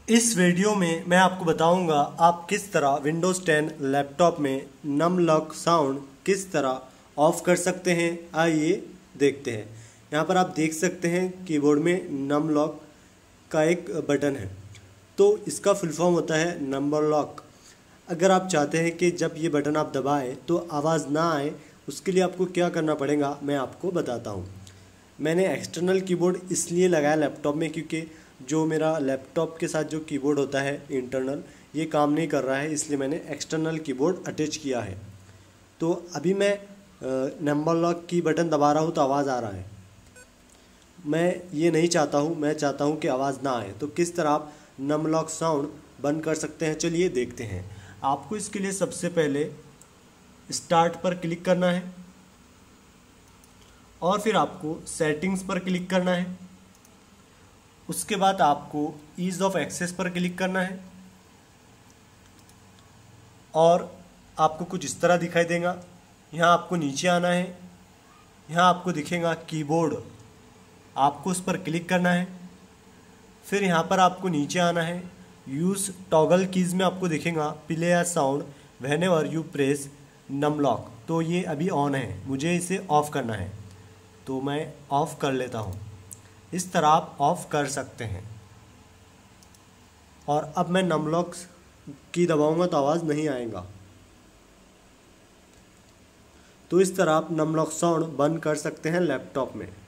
इस वीडियो में मैं आपको बताऊंगा आप किस तरह विंडोज़ 10 लैपटॉप में नम लॉक साउंड किस तरह ऑफ कर सकते हैं। आइए देखते हैं। यहाँ पर आप देख सकते हैं कीबोर्ड में नम लॉक का एक बटन है, तो इसका फुल फॉर्म होता है नंबर लॉक। अगर आप चाहते हैं कि जब ये बटन आप दबाएं तो आवाज़ ना आए, उसके लिए आपको क्या करना पड़ेगा मैं आपको बताता हूँ। मैंने एक्सटर्नल कीबोर्ड इसलिए लगाया लैपटॉप में क्योंकि जो मेरा लैपटॉप के साथ जो कीबोर्ड होता है इंटरनल, ये काम नहीं कर रहा है, इसलिए मैंने एक्सटर्नल कीबोर्ड अटैच किया है। तो अभी मैं नंबर लॉक की बटन दबा रहा हूँ तो आवाज़ आ रहा है। मैं ये नहीं चाहता हूँ, मैं चाहता हूँ कि आवाज़ ना आए। तो किस तरह आप नम लॉक साउंड बंद कर सकते हैं, चलिए देखते हैं। आपको इसके लिए सबसे पहले स्टार्ट पर क्लिक करना है और फिर आपको सेटिंग्स पर क्लिक करना है। उसके बाद आपको ईज़ ऑफ एक्सेस पर क्लिक करना है और आपको कुछ इस तरह दिखाई देगा। यहाँ आपको नीचे आना है, यहाँ आपको दिखेगा कीबोर्ड, आपको उस पर क्लिक करना है। फिर यहाँ पर आपको नीचे आना है, यूज़ टॉगल कीज़ में आपको दिखेगा play a sound whenever you press num lock. तो ये अभी ऑन है, मुझे इसे ऑफ़ करना है, तो मैं ऑफ़ कर लेता हूँ। इस तरह आप ऑफ़ कर सकते हैं। और अब मैं नम लॉक की दबाऊंगा तो आवाज़ नहीं आएगा। तो इस तरह आप नम लॉक साउंड बंद कर सकते हैं लैपटॉप में।